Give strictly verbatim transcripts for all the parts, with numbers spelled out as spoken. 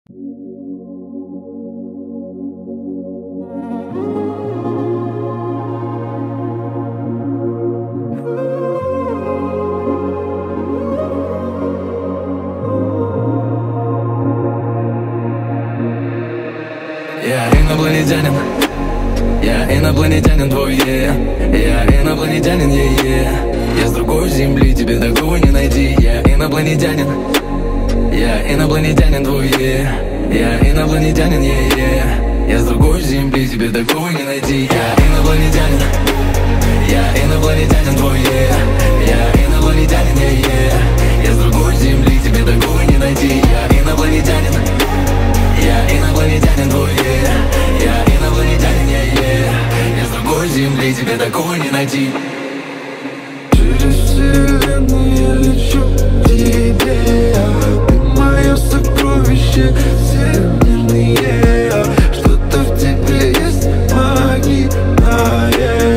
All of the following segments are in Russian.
Я инопланетянин, я инопланетянин твой, yeah. Я инопланетянин, yeah, yeah. Я с другой земли, тебе такого не найти. Я инопланетянин, я инопланетянин твой, yeah. Я инопланетянин, yeah, yeah. Я с другой земли, тебе такого не найти. Я инопланетянин, я инопланетянин твой, yeah. Я инопланетянин, yeah, yeah. Я с другой земли, тебе такого не найти. Я инопланетянин, я инопланетянин твой, yeah. Я инопланетянин, yeah, yeah. Я с другой земли, тебе такого не найти. Через вселенную я лечу к тебе. Ты мое сокровище, всемирное. Что-то в тебе есть магнитное,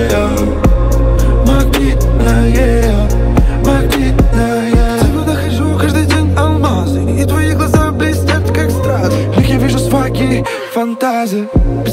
магнитное, магнитное. В тебя нахожу каждый день алмазы, и твои глаза блестят как стразы. В них я вижу сваги, фантазии.